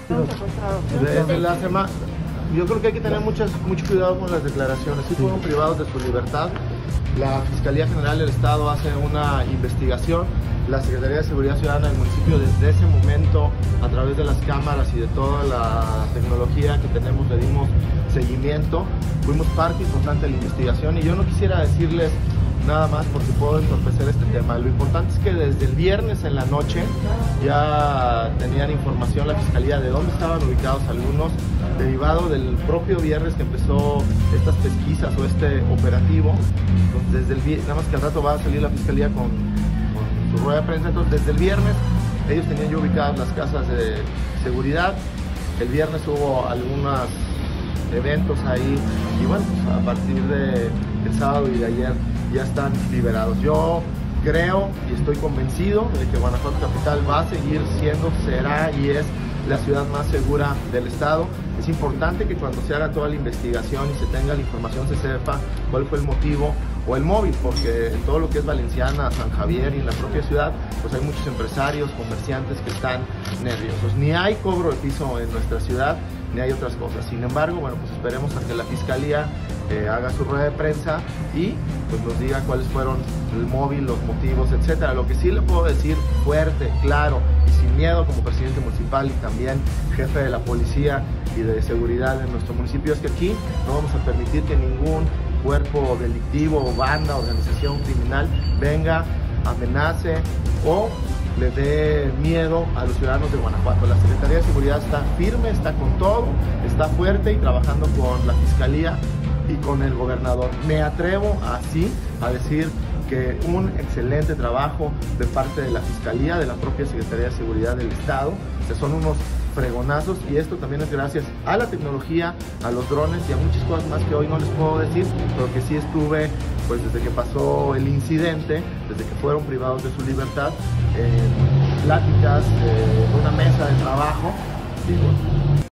Fueron secuestrados. Desde la semana, yo creo que hay que tener mucho cuidado con las declaraciones. Si fueron privados de su libertad. La Fiscalía General del Estado hace una investigación. La Secretaría de Seguridad Ciudadana del municipio, desde ese momento, a través de las cámaras y de toda la tecnología que tenemos, le dimos seguimiento. Fuimos parte importante de la investigación y yo no quisiera decirles nada más porque puedo entorpecer este tema. Lo importante es que desde el viernes en la noche ya tenían información la Fiscalía de dónde estaban ubicados algunos, derivado del propio viernes que empezó estas pesquisas o este operativo. Entonces, nada más que al rato va a salir la Fiscalía con su rueda de prensa. Entonces, desde el viernes ellos tenían ya ubicadas las casas de seguridad. El viernes hubo algunos eventos ahí y bueno, pues a partir del sábado y de ayer ya están liberados. Yo creo y estoy convencido de que Guanajuato Capital va a seguir siendo, será y es la ciudad más segura del estado. Es importante que cuando se haga toda la investigación y se tenga la información se sepa cuál fue el motivo o el móvil, porque en todo lo que es Valenciana, San Javier y en la propia ciudad, pues hay muchos empresarios, comerciantes que están nerviosos. Ni hay cobro de piso en nuestra ciudad, ni hay otras cosas. Sin embargo, bueno, pues esperemos a que la Fiscalía haga su rueda de prensa y pues nos diga cuáles fueron el móvil, los motivos, etcétera. Lo que sí le puedo decir fuerte, claro y sin miedo como presidente municipal y también jefe de la policía y de seguridad en nuestro municipio es que aquí no vamos a permitir que ningún cuerpo delictivo, banda, organización criminal venga, amenace o le dé miedo a los ciudadanos de Guanajuato. La Secretaría de Seguridad está firme, está con todo, está fuerte y trabajando con la Fiscalía y con el gobernador. Me atrevo así a decir que un excelente trabajo de parte de la Fiscalía, de la propia Secretaría de Seguridad del Estado. O sea, son unos fregonazos y esto también es gracias a la tecnología, a los drones y a muchas cosas más que hoy no les puedo decir, pero que sí estuve pues desde que pasó el incidente, desde que fueron privados de su libertad, en pláticas, una mesa de trabajo. Y bueno,